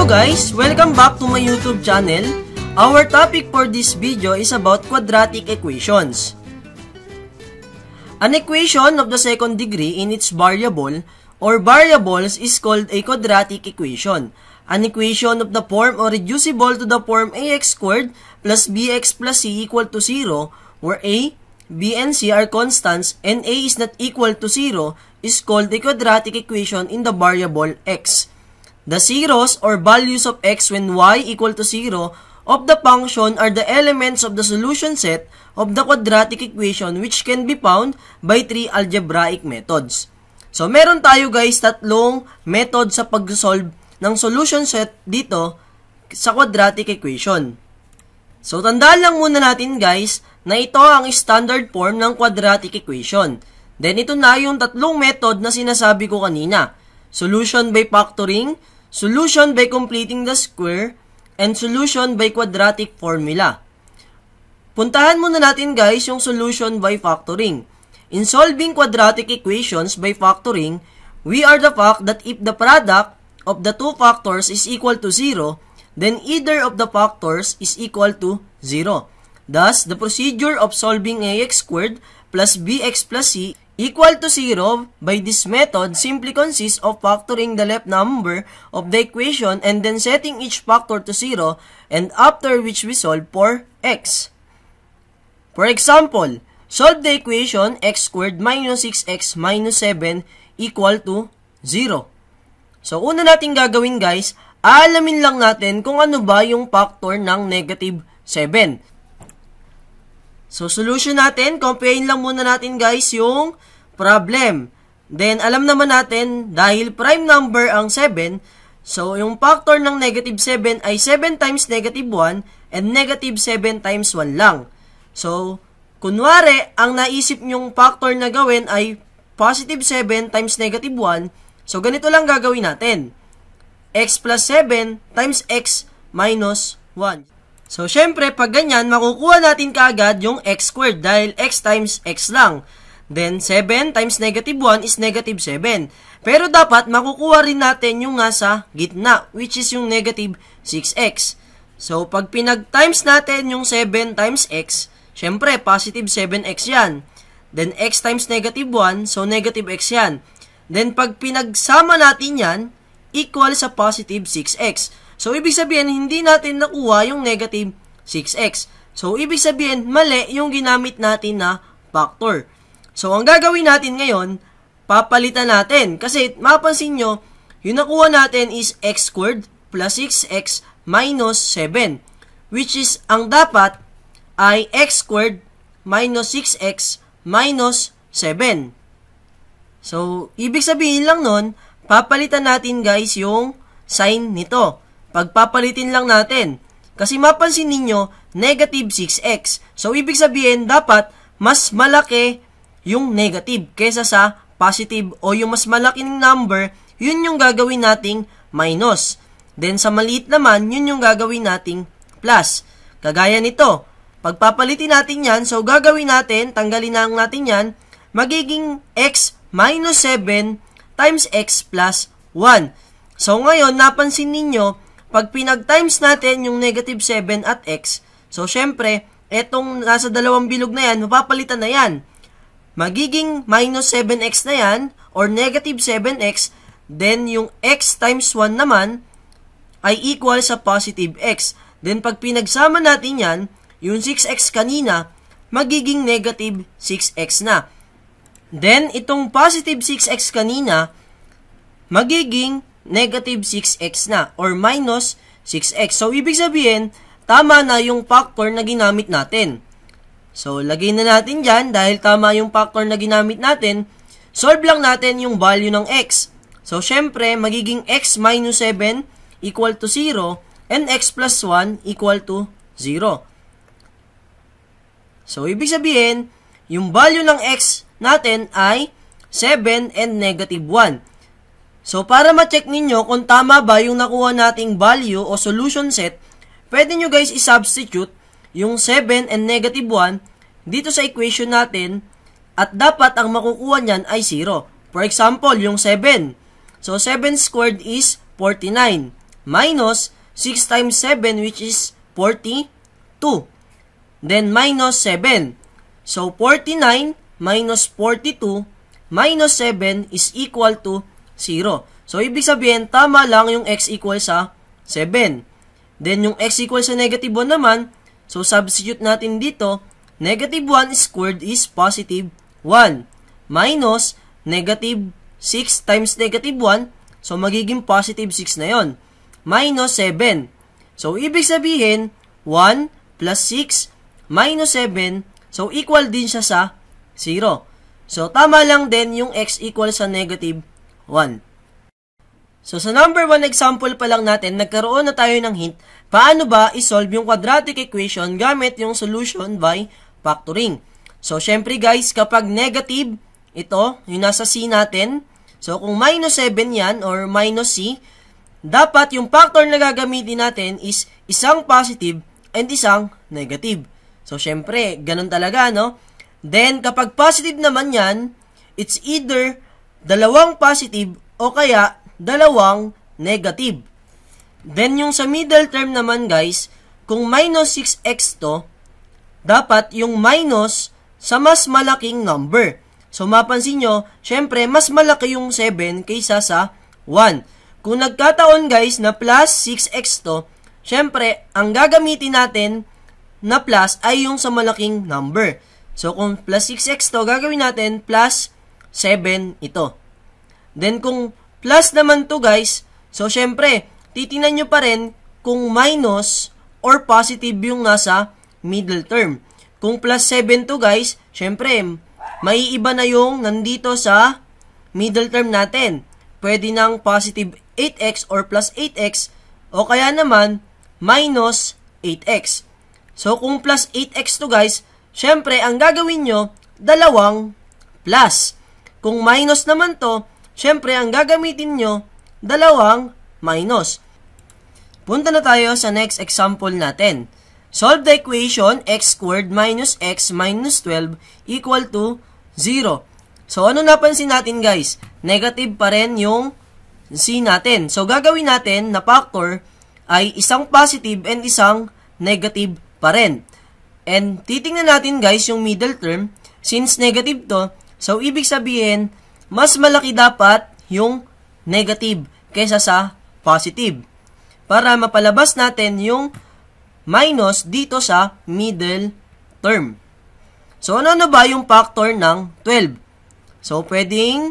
guys! Welcome back to my YouTube channel. Our topic for this video is about quadratic equations. An equation of the second degree in its variable or variables is called a quadratic equation. An equation of the form or reducible to the form ax squared plus bx plus c equal to 0, where a, b, and c are constants and a is not equal to 0 is called a quadratic equation in the variable x. The zeros or values of x when y equal to 0 of the function are the elements of the solution set of the quadratic equation which can be found by three algebraic methods. So, meron tayo guys tatlong method sa pag-solve ng solution set dito sa quadratic equation. So, tandaan lang muna natin guys na ito ang standard form ng quadratic equation. Then, ito na yung tatlong method na sinasabi ko kanina. Solution by factoring, solution by completing the square, and solution by quadratic formula. Puntahan muna natin guys yung solution by factoring. In solving quadratic equations by factoring, we are the fact that if the product of the two factors is equal to 0, then either of the factors is equal to 0. Thus, the procedure of solving ax squared plus bx plus c equal to 0 by this method simply consists of factoring the left number of the equation and then setting each factor to 0, and after which we solve for x. For example, solve the equation x squared minus 6x minus 7 equal to 0. So, una natin gagawin guys, aalamin lang natin kung ano ba yung factor ng negative 7. So, solution natin, comparein lang muna natin guys yung problem. Then, alam naman natin, dahil prime number ang 7, so, yung factor ng negative 7 ay 7 times negative 1 and negative 7 times 1 lang. So, kunwari, ang naisip nyong factor na gawin ay positive 7 times negative 1, so, ganito lang gagawin natin. X plus 7 times x minus 1. So, syempre, pag ganyan, makukuha natin kaagad yung x squared dahil x times x lang. Then, 7 times negative 1 is negative 7. Pero dapat, makukuha rin natin yung nasa gitna, which is yung negative 6x. So, pag pinag-times natin yung 7 times x, syempre, positive 7x yan. Then, x times negative 1, so negative x yan. Then, pag pinagsama natin yan, equal sa positive 6x. So, ibig sabihin, hindi natin nakuha yung negative 6x. So, ibig sabihin, mali yung ginamit natin na factor. So, ang gagawin natin ngayon, papalitan natin. Kasi, mapansin nyo, yung nakuha natin is x squared plus 6x minus 7. Which is, ang dapat ay x squared minus 6x minus 7. So, ibig sabihin lang nun, papalitan natin guys yung sign nito. Pagpapalitin lang natin. Kasi mapansin ninyo, negative 6x. So, ibig sabihin, dapat mas malaki yung negative kaysa sa positive o yung mas malaking number, yun yung gagawin nating minus. Then, sa maliit naman, yun yung gagawin nating plus. Kagaya nito, pagpapalitin natin yan, so gagawin natin, tanggalin na natin yan, magiging x minus 7 times x plus 1. So, ngayon, napansin ninyo, pag pinag-times natin yung negative 7 at x, so, syempre, etong nasa dalawang bilog na yan, mapapalitan na yan. Magiging minus 7x na yan, or negative 7x, then yung x times 1 naman, ay equal sa positive x. Then, pag pinagsama natin yan, yung 6x kanina, magiging negative 6x na. Then, itong positive 6x kanina, magiging negative 6x na, or minus 6x. So, ibig sabihin, tama na yung factor na ginamit natin. So, lagay na natin dyan, dahil tama yung factor na ginamit natin, solve lang natin yung value ng x. So, syempre, magiging x minus 7 equal to 0, and x plus 1 equal to 0. So, ibig sabihin, yung value ng x natin ay 7 and negative 1. So, para ma-check ninyo kung tama ba yung nakuha nating value o solution set, pwede nyo guys i-substitute yung 7 and negative 1 dito sa equation natin at dapat ang makukuha nyan ay 0. For example, yung 7. So, 7 squared is 49. minus 6 times 7 which is 42. Then minus 7. So 49 minus 42 minus 7 is equal to 0. So ibig sabihin, tama lang yung x equal sa 7. Then yung x equal sa negative 1 naman, so substitute natin dito, negative 1 squared is positive 1 minus negative 6 times negative 1, so magiging positive 6 na yon, minus 7. So ibig sabihin, 1 plus 6 minus 7, so equal din siya sa 0. So tama lang din yung x equal sa negative 1. So sa number 1 example pa lang natin, nagkaroon na tayo ng hint paano ba isolve yung quadratic equation gamit yung solution by factoring. So syempre guys, kapag negative, ito, yung nasa C natin, so kung minus 7 yan or minus C, dapat yung factor na gagamitin natin is isang positive and isang negative. So syempre, ganun talaga, no? Then kapag positive naman yan, it's either dalawang positive o kaya dalawang negative. Then, yung sa middle term naman, guys, kung minus 6x to, dapat yung minus sa mas malaking number. So, mapansin nyo, syempre, mas malaki yung 7 kaysa sa 1. Kung nagkataon, guys, na plus 6x to, syempre, ang gagamitin natin na plus ay yung sa malaking number. So, kung plus 6x to, gagawin natin plus 7 ito. Then, kung plus naman to guys, so syempre, titingnan nyo pa rin kung minus or positive yung nasa middle term. Kung plus 7 to guys, syempre, maiiba na yung nandito sa middle term natin. Pwede ng positive 8x or plus 8x o kaya naman minus 8x. So kung plus 8x to guys, syempre, ang gagawin nyo, dalawang plus. Kung minus naman to, syempre, ang gagamitin nyo, dalawang minus. Punta na tayo sa next example natin. Solve the equation x squared minus x minus 12 equal to 0. So, ano napansin natin guys? Negative pa rin yung C natin. So, gagawin natin na factor ay isang positive and isang negative pa rin. And titingnan natin guys yung middle term. Since negative to, so ibig sabihin, mas malaki dapat yung negative kaysa sa positive. Para mapalabas natin yung minus dito sa middle term. So, ano ba yung factor ng 12? So, pwedeng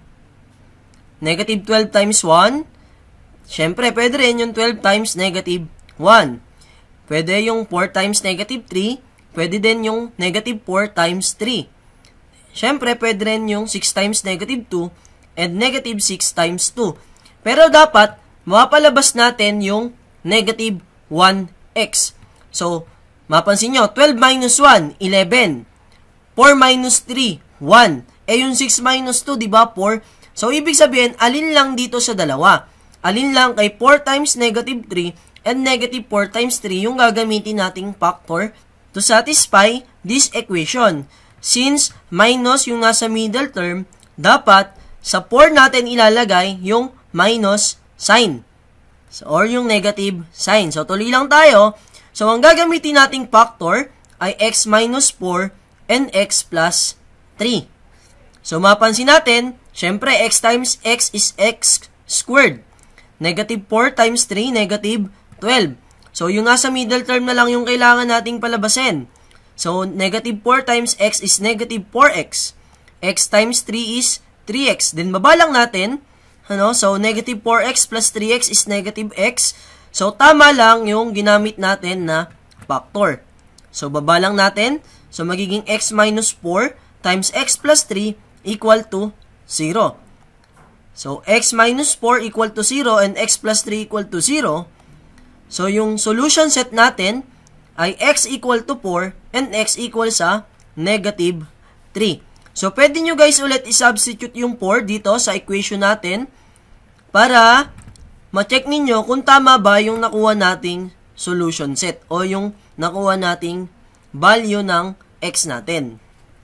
negative 12 times 1. Siyempre, pwede rin yung 12 times negative 1. Pwede yung 4 times negative 3. Pwede din yung negative 4 times 3. Siyempre, pwede rin yung 6 times negative 2 and negative 6 times 2. Pero dapat, mapalabas natin yung negative 1x. So, mapansin nyo, 12 minus 1, 11. 4 minus 3, 1. Yung 6 minus 2, di ba, 4? So, ibig sabihin, alin lang dito sa dalawa? Alin lang kay 4 times negative 3 and negative 4 times 3 yung gagamitin nating factor to satisfy this equation. Since minus yung nasa middle term, dapat sa 4 natin ilalagay yung minus sign. So, or yung negative sign. So, tuloy lang tayo. So, ang gagamitin nating factor ay x minus 4 and x plus 3. So, mapansin natin, syempre, x times x is x squared. Negative 4 times 3, negative 12. So, yung nasa middle term na lang yung kailangan nating palabasin. So, negative 4 times x is negative 4x. X times 3 is 3x. Then, baba lang natin. Ano? So, negative 4x plus 3x is negative x. So, tama lang yung ginamit natin na factor. So, baba lang natin. So, magiging x minus 4 times x plus 3 equal to 0. So, x minus 4 equal to 0 and x plus 3 equal to 0. So, yung solution set natin ay x equal to 4 and x equal sa negative 3. So, pwede nyo guys ulit i-substitute yung 4 dito sa equation natin para ma-check ninyo kung tama ba yung nakuha nating solution set o yung nakuha nating value ng x natin.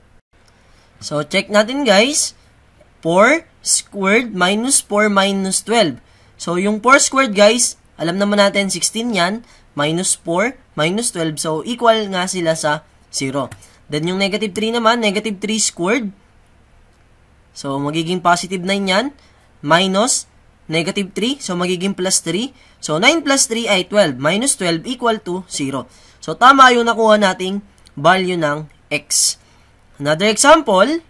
So, check natin guys. 4 squared minus 4 minus 12. So, yung 4 squared guys, Alam naman natin, 16 yan, minus 4, minus 12, so equal nga sila sa 0. Then, yung negative 3 naman, negative 3 squared. So, magiging positive 9 yan, minus negative 3, so magiging plus 3. So, 9 plus 3 ay 12, minus 12 equal to 0. So, tama yung nakuha nating value ng x. Another example,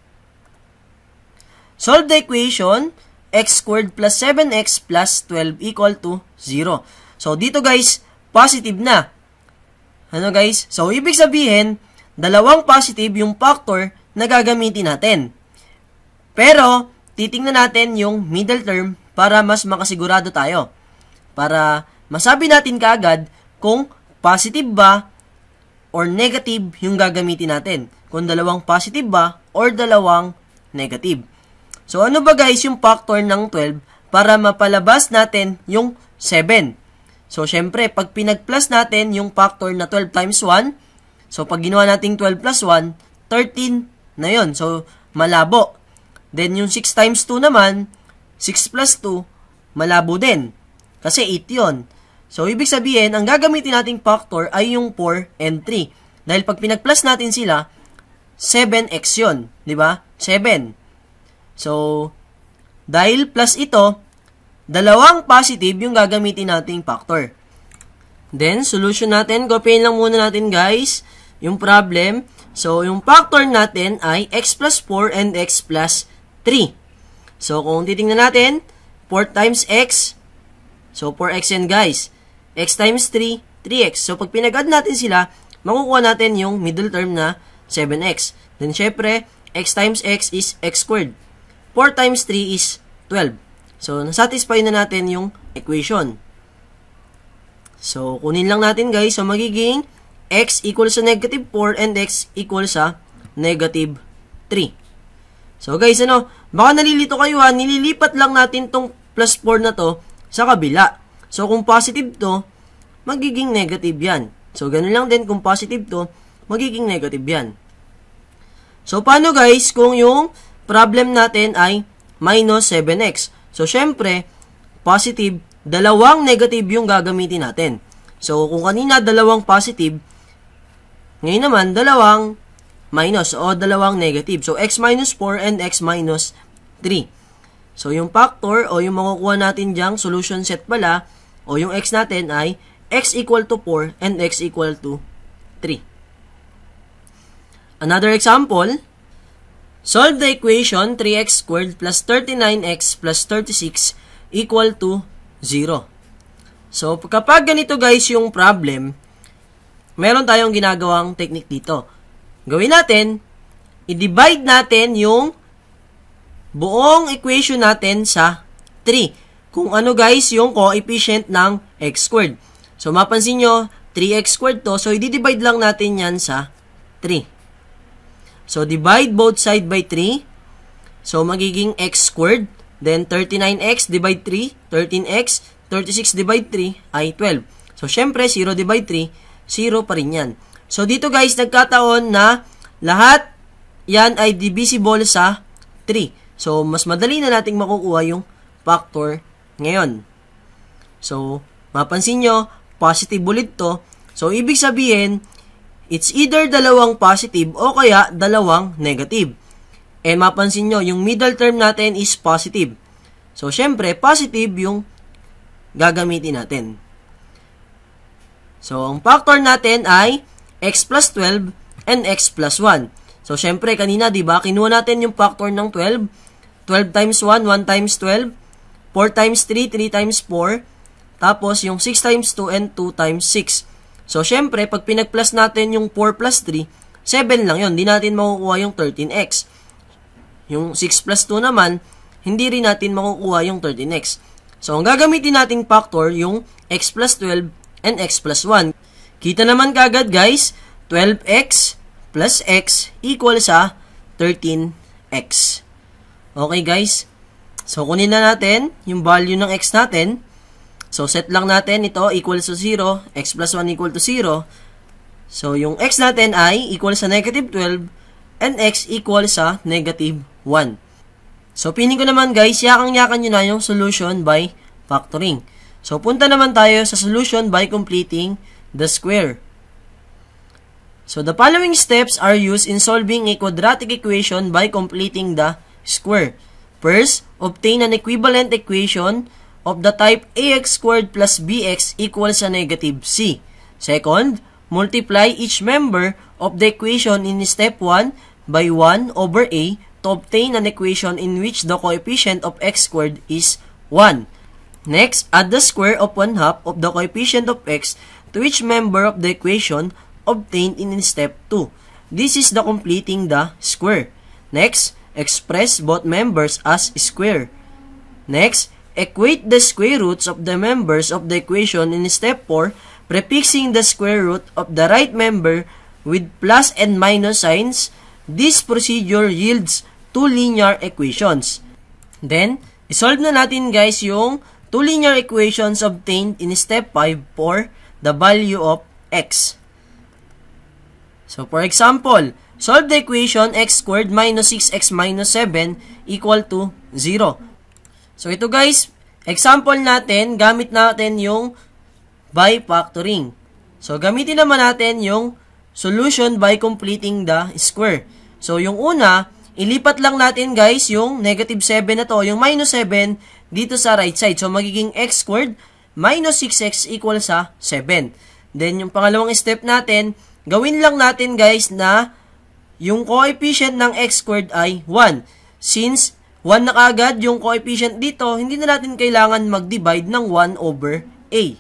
solve the equation x squared plus 7x plus 12 equal to 0. So, dito guys, positive na. Ano guys? So, ibig sabihin, dalawang positive yung factor na gagamitin natin. Pero, titingnan natin yung middle term para mas makasigurado tayo. Para masabi natin kaagad kung positive ba or negative yung gagamitin natin. Kung dalawang positive ba or dalawang negative. So, ano ba guys yung factor ng 12 para mapalabas natin yung 7? So, syempre, pag pinag-plus natin yung factor na 12 times 1, so, pag ginawa natin 12 plus 1, 13 na yun. So, malabo. Then, yung 6 times 2 naman, 6 plus 2, malabo din. Kasi 8 yun. So, ibig sabihin, ang gagamitin nating factor ay yung 4 and 3. Dahil pag pinag-plus natin sila, 7x yun. Diba? 7. So, dahil plus ito, dalawang positive yung gagamitin nating factor. Then, solution natin. Copyin lang muna natin guys yung problem. So, yung factor natin ay x plus 4 and x plus 3. So, kung titingnan natin, 4 times x, so 4x yan guys. X times 3, 3x. So, pag pinag-add natin sila, makukuha natin yung middle term na 7x. Then, syempre, x times x is x squared. 4 times 3 is 12. So, nasatisfy na natin yung equation. So, kunin lang natin guys. So, magiging x equals sa negative 4 and x equals sa negative 3. So, guys, baka nalilito kayo ha. Nililipat lang natin tong plus 4 na to sa kabila. So, kung positive to, magiging negative yan. So, ganun lang din kung positive to, magiging negative yan. So, paano guys kung yung problem natin ay minus 7x? So, syempre, positive, dalawang negative yung gagamitin natin. So, kung kanina dalawang positive, ngayon naman, dalawang minus o dalawang negative. So, x minus 4 and x minus 3. So, yung factor o yung makukuha natin dyang solution set pala o yung x natin ay x equal to 4 and x equal to 3. Another example, solve the equation 3x squared plus 39x plus 36 equal to 0. So, kapag ganito guys yung problem, meron tayong ginagawang technique dito. Gawin natin, i-divide natin yung buong equation natin sa 3. Kung ano guys yung coefficient ng x squared. So, mapansin nyo, 3x squared to, so i-divide lang natin yan sa 3. So, divide both side by 3. So, magiging x squared. Then, 39x divide 3. 13x. 36 divide 3 ay 12. So, syempre, 0 divide 3, 0 pa rin yan. So, dito guys, nagkataon na lahat yan ay divisible sa 3. So, mas madali na nating makukuha yung factor ngayon. So, mapansin nyo, positive ulit to. So, ibig sabihin, it's either dalawang positive o kaya dalawang negative. And mapansin nyo, yung middle term natin is positive. So, syempre, positive yung gagamitin natin. So, ang factor natin ay x plus 12 and x plus 1. So, syempre, kanina, diba, kinuha natin yung factor ng 12. 12 times 1, 1 times 12. 4 times 3, 3 times 4. Tapos, yung 6 times 2 and 2 times 6. So, syempre, pag pinag-plus natin yung 4 plus 3, 7 lang yun. Di natin makukuha yung 13x. Yung 6 plus 2 naman, hindi rin natin makukuha yung 13x. So, ang gagamitin nating factor, yung x plus 12 and x plus 1. Kita naman kagad, guys, 12x plus x equal sa 13x. Okay, guys. So, kunin na natin yung value ng x natin. So, set lang natin ito equal to 0, x plus 1 equal to 0. So, yung x natin ay equal sa negative 12 and x equal sa negative 1. So, piling ko naman guys, yakang-yakan nyo na yung solution by factoring. So, punta naman tayo sa solution by completing the square. So, the following steps are used in solving a quadratic equation by completing the square. First, obtain an equivalent equation of the type ax squared plus bx equals a negative c. Second, multiply each member of the equation in step 1 by 1 over a to obtain an equation in which the coefficient of x squared is 1. Next, add the square of 1/2 of the coefficient of x to each member of the equation obtained in step 2. This is the completing the square. Next, express both members as square. Next, equate the square roots of the members of the equation in step 4, prefixing the square root of the right member with plus and minus signs. This procedure yields two linear equations. Then, isolve na natin guys yung two linear equations obtained in step 5 for the value of x. So, for example, solve the equation x squared minus 6x minus 7 equal to 0. So, ito guys, example natin, gamit natin yung by factoring. So, gamitin naman natin yung solution by completing the square. So, yung una, ilipat lang natin guys yung negative 7 na to, yung minus 7 dito sa right side. So, magiging x squared minus 6x equal sa 7. Then, yung pangalawang step natin, gawin lang natin guys na yung coefficient ng x squared ay 1. Since 1 na kaagad yung coefficient dito, hindi na natin kailangan mag-divide ng 1 over a.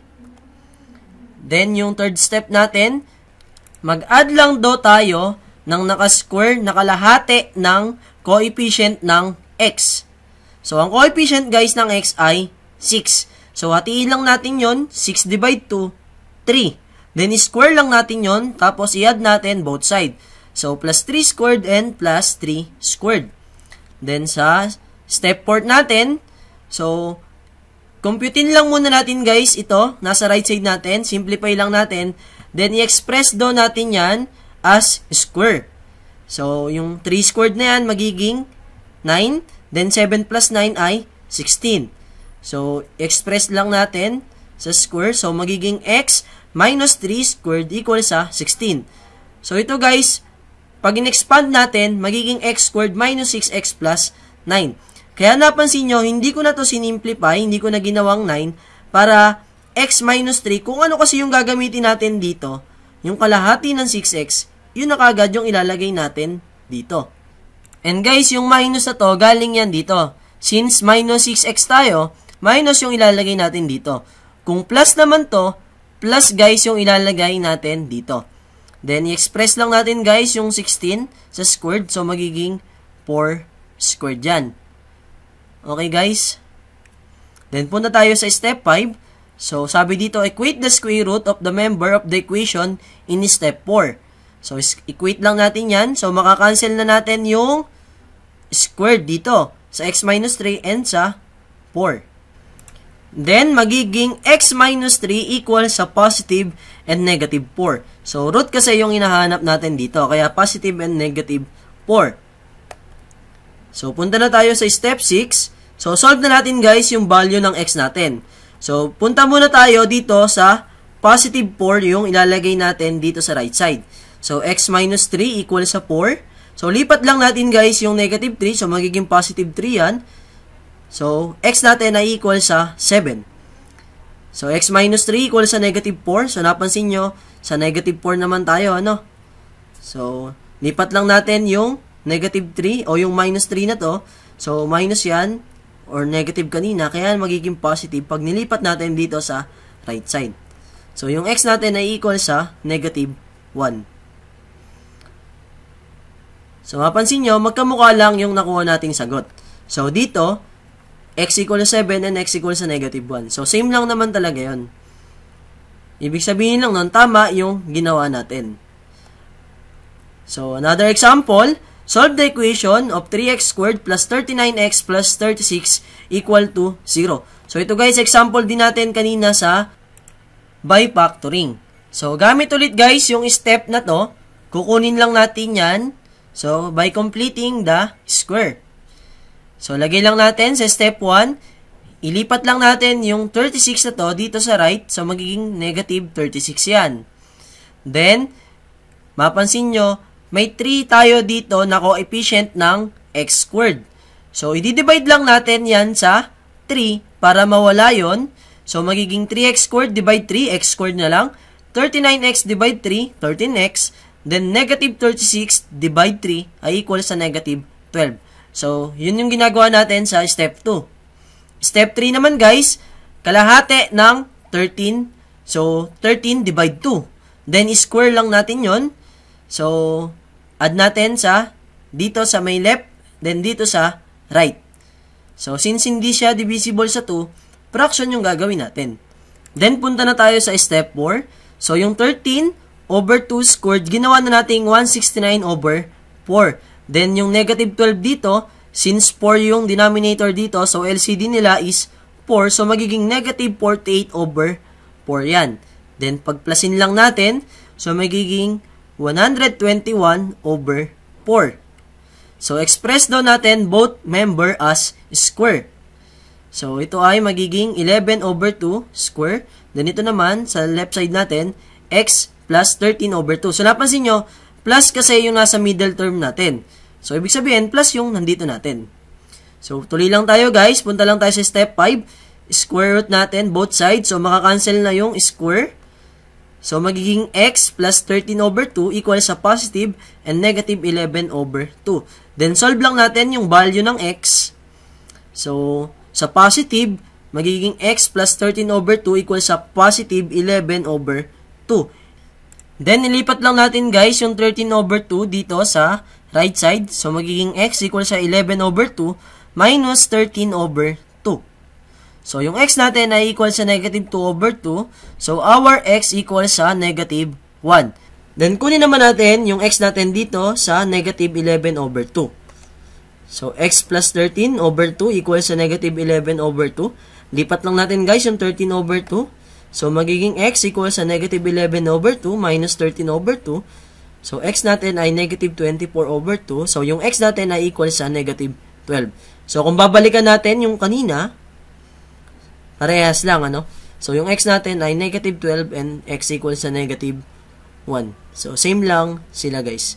Then, yung third step natin, mag-add lang daw tayo ng nakasquare na kalahati ng coefficient ng x. So, ang coefficient guys ng x ay 6. So, hatiin lang natin yon, 6 divide 2, 3. Then, square lang natin yon, tapos i-add natin both side. So, plus 3 squared and plus 3 squared. Then, sa step 4 natin, so, computin lang muna natin guys ito, nasa right side natin, simplify lang natin. Then, i-express daw natin yan as square. So, yung 3 squared na yan, magiging 9. Then, 7 plus 9 ay 16. So, express lang natin sa square. So, magiging x minus 3 squared equal sa 16. So, ito guys, pag in-expand natin, magiging x squared minus 6x plus 9. Kaya napansin nyo, hindi ko na to sinimplify, hindi ko na ginawang 9 para x minus 3. Kung ano kasi yung gagamitin natin dito, yung kalahati ng 6x, yun na kagad yung ilalagay natin dito. And guys, yung minus na to, galing yan dito. Since minus 6x tayo, minus yung ilalagay natin dito. Kung plus naman to, plus guys yung ilalagay natin dito. Then, i-express lang natin guys yung 16 sa squared. So, magiging 4 squared yan. Okay guys? Then, punta tayo sa step 5. So, sabi dito, equate the square root of the member of the equation in step 4. So, equate lang natin yan. So, makakancel na natin yung squared dito sa x minus 3 and sa 4. Then, magiging x minus 3 equal sa positive and negative 4. So, root kasi yung hinahanap natin dito. Kaya, positive and negative 4. So, punta na tayo sa step 6. So, solve na natin guys yung value ng x natin. So, punta muna tayo dito sa positive 4 yung ilalagay natin dito sa right side. So, x minus 3 equal sa 4. So, lipat lang natin guys yung negative 3. So, magiging positive 3 yan. So, x natin ay equal sa 7. So, x minus 3 equal sa negative 4. So, napansin nyo, sa negative 4 naman tayo, ano? So, lipat lang natin yung negative 3 o yung minus 3 na to. So, minus yan or negative kanina. Kaya magiging positive pag nilipat natin dito sa right side. So, yung x natin ay equal sa negative 1. So, mapansin nyo, magkamukha lang yung nakuha nating sagot. So, dito, x equal sa 7 and x equal sa negative 1. So, same lang naman talaga yun. Ibig sabihin lang nun, tama yung ginawa natin. So, another example, solve the equation of 3x squared plus 39x plus 36 equal to 0. So, ito guys, example din natin kanina sa by factoring. So, gamit ulit guys yung step na to. Kukunin lang natin yan. So, by completing the square. So, lagay lang natin sa step 1, ilipat lang natin yung 36 na to dito sa right, so magiging negative 36 yan. Then, mapansin nyo, may 3 tayo dito na coefficient ng x squared. So, i-divide lang natin yan sa 3 para mawala yon. So, magiging 3x squared divide 3, x squared na lang. 39x divide 3, 13x. Then, negative 36 divide 3 ay equal sa negative 12. So, yun yung ginagawa natin sa step 2. Step 3 naman guys, kalahati ng 13. So, 13 divide 2. Then, square lang natin yon. So, add natin sa dito sa may left, then dito sa right. So, since hindi siya divisible sa 2, fraction yung gagawin natin. Then, punta na tayo sa step 4. So, yung 13 over 2 squared, ginawa na natin 169 over 4. Then, yung negative 12 dito, since 4 yung denominator dito, so LCD nila is 4. So, magiging negative 48 over 4 yan. Then, pagplasin lang natin, so magiging 121 over 4. So, express daw natin both member as square. So, ito ay magiging 11 over 2 square. Then, ito naman, sa left side natin, x plus 13 over 2. So, napansin nyo, plus kasi yung nasa middle term natin. So, ibig sabihin, plus yung nandito natin. So, tuloy lang tayo guys. Punta lang tayo sa step 5. Square root natin, both sides. So, makakancel na yung square. So, magiging x plus 13 over 2 equal sa positive and negative 11 over 2. Then, solve lang natin yung value ng x. So, sa positive, magiging x plus 13 over 2 equal sa positive 11 over 2. Then, ilipat lang natin guys yung 13 over 2 dito sa right side. So, magiging x equal sa 11 over 2 minus 13 over 2. So, yung x natin ay equal sa negative 2 over 2. So, our x equal sa negative 1. Then, kunin naman natin yung x natin dito sa negative 11 over 2. So, x plus 13 over 2 equal sa negative 11 over 2. Lipat lang natin guys yung 13 over 2. So, magiging x equal sa negative 11 over 2 minus 13 over 2. So, x natin ay negative 24 over 2. So, yung x natin ay equal sa negative 12. So, kung babalikan natin yung kanina, parehas lang, ano? So, yung x natin ay negative 12 and x equal sa negative 1. So, same lang sila, guys.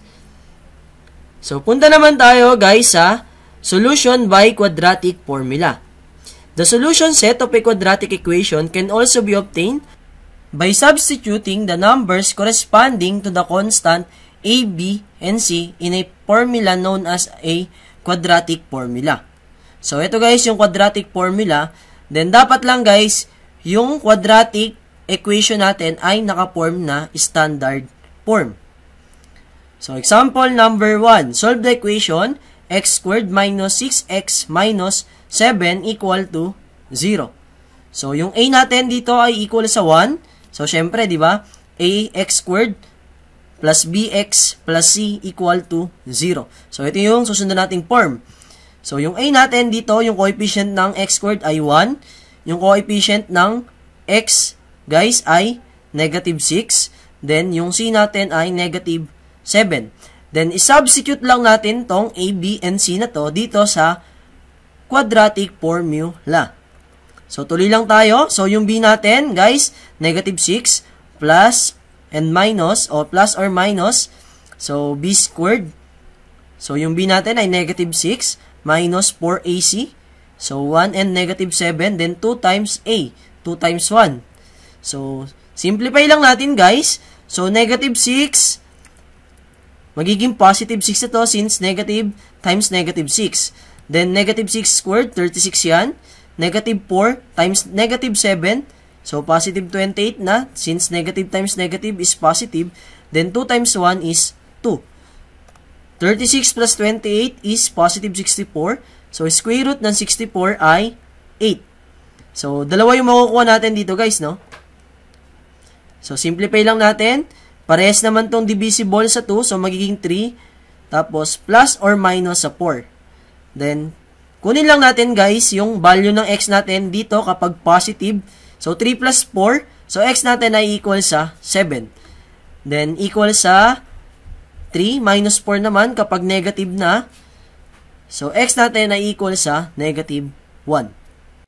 So, punta naman tayo, guys, sa solution by quadratic formula. The solution set of a quadratic equation can also be obtained by substituting the numbers corresponding to the constant a, b, and c in a formula known as a quadratic formula. So, ito guys, yung quadratic formula. Then, dapat lang guys, yung quadratic equation natin ay naka-form na standard form. So, example number 1. Solve the equation x squared minus 6x minus 7 equal to 0. So, yung a natin dito ay equal sa 1. So, syempre, di ba? Ax squared plus bx plus c equal to 0. So, ito yung susunod nating form. So, yung a natin dito, yung coefficient ng x squared ay 1. Yung coefficient ng x, guys, ay negative 6. Then, yung c natin ay negative 7. Then, isubstitute lang natin tong a, b, and c na to dito sa quadratic formula. So, tuloy lang tayo. So, yung b natin, guys, negative 6 plus and minus, o plus or minus. So, b squared. So, yung b natin ay negative 6 minus 4ac. So, 1 and negative 7. Then, 2 times a. 2 times 1. So, simplify lang natin, guys. So, negative 6, magiging positive 6 ito since negative times negative 6. Then, negative 6 squared, 36 yan. Negative 4 times negative 7. So, positive 28 na. Since negative times negative is positive. Then, 2 times 1 is 2. 36 plus 28 is positive 64. So, square root ng 64 ay 8. So, dalawa yung makukuha natin dito, guys, no? So, simplify lang natin. Parehas naman tong divisible sa 2. So, magiging 3. Tapos, plus or minus sa 4. Then, kunin lang natin, guys, yung value ng x natin dito kapag positive. So, 3 plus 4. So, x natin ay equal sa 7. Then, equal sa 3 minus 4 naman kapag negative na. So, x natin ay equal sa negative 1.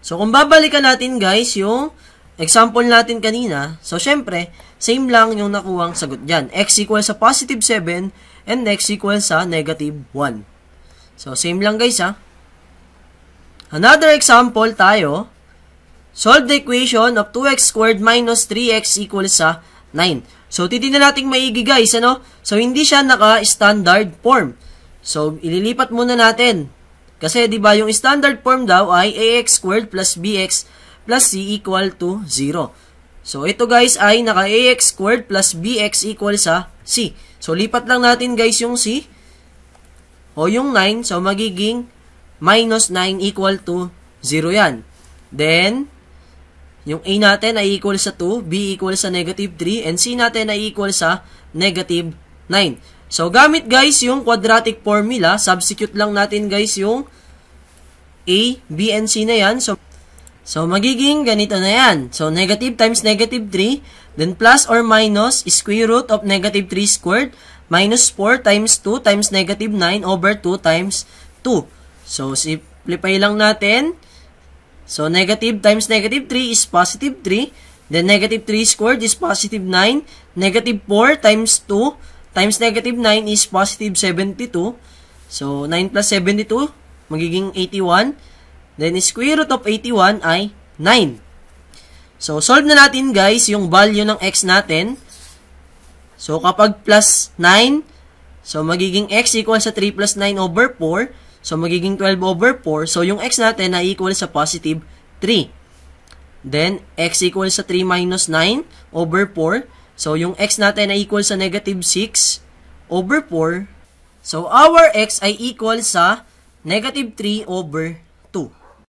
So, kung babalikan natin guys yung example natin kanina, so syempre, same lang yung nakuhang sagot dyan. X equals sa positive 7 and x equals sa negative 1. So, same lang guys ha. Another example tayo. Solve the equation of 2x squared minus 3x equals sa 9. So, titignan natin maigi guys, ano? So, hindi siya naka-standard form. So, ililipat muna natin. Kasi, di ba, yung standard form daw ay ax squared plus bx plus c equal to 0. So, ito guys ay naka-ax squared plus bx equal sa c. So, lipat lang natin guys yung c o yung 9. So, magiging minus 9 equal to 0 yan. Then, yung a natin ay equal sa 2, b equal sa negative 3, and c natin ay equal sa negative 9. So, gamit guys yung quadratic formula, substitute lang natin guys yung a, b, and c na yan. So, magiging ganito na yan. So, negative times negative 3, then plus or minus square root of negative 3 squared, minus 4 times 2 times negative 9 over 2 times 2. So, simplify lang natin. So, negative times negative 3 is positive 3. Then, negative 3 squared is positive 9. Negative 4 times 2 times negative 9 is positive 72. So, 9 plus 72, magiging 81. Then, square root of 81 ay 9. So, solve na natin guys yung value ng x natin. So, kapag plus 9, so magiging x equal sa 3 plus 9 over 4. So, magiging 12 over 4. So, yung x natin ay equal sa positive 3. Then, x equal sa 3 minus 9 over 4. So, yung x natin ay equal sa negative 6 over 4. So, our x ay equal sa negative 3 over 2.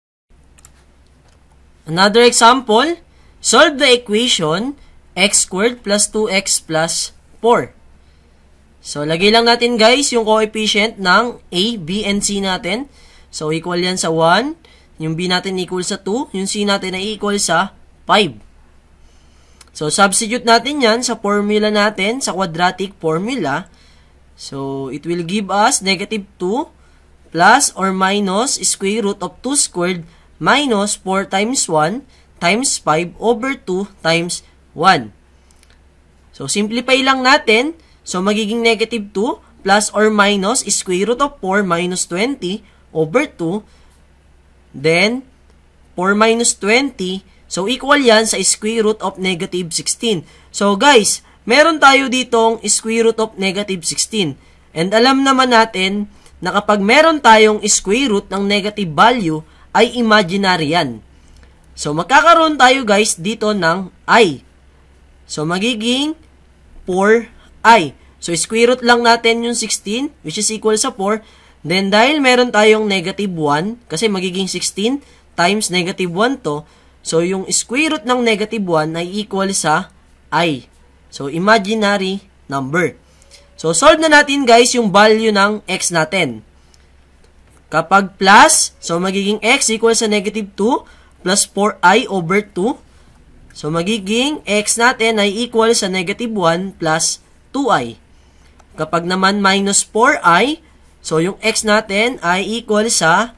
Another example, solve the equation x squared plus 2x plus 4. So, lagay lang natin guys yung coefficient ng a, b, and c natin. So, equal yan sa 1. Yung b natin equal sa 2. Yung c natin ay equal sa 5. So, substitute natin yan sa formula natin, sa quadratic formula. So, it will give us negative 2 plus or minus square root of 2 squared minus 4 times 1 times 5 over 2 times 1. So, simplify lang natin. So, magiging negative 2 plus or minus square root of 4 minus 20 over 2. Then, 4 minus 20. So, equal yan sa square root of negative 16. So, guys, meron tayo ditong square root of negative 16. And alam naman natin na kapag meron tayong square root ng negative value, ay imaginary yan. So, magkakaroon tayo guys dito ng I. So, magiging 4I. So, square root lang natin yung 16, which is equal sa 4. Then, dahil meron tayong negative 1, kasi magiging 16 times negative 1 to, so, yung square root ng negative 1 ay equal sa I. So, imaginary number. So, solve na natin guys yung value ng x natin. Kapag plus, so magiging x equal sa negative 2 plus 4i over 2. So, magiging x natin ay equal sa negative 1 plus 2i. Kapag naman minus 4i, so yung x natin ay equal sa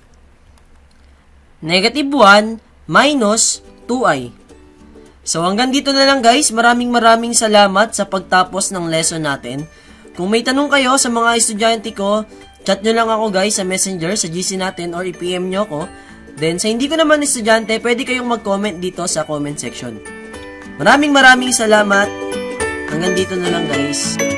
negative 1 minus 2i. So, hanggang dito na lang guys. Maraming salamat sa pagtapos ng lesson natin. Kung may tanong kayo sa mga estudyante ko, chat nyo lang ako guys sa messenger, sa GC natin, or i-PM nyo ako. Then, sa hindi ko naman estudyante, pwede kayong mag-comment dito sa comment section. Maraming salamat. Hanggang dito na lang guys.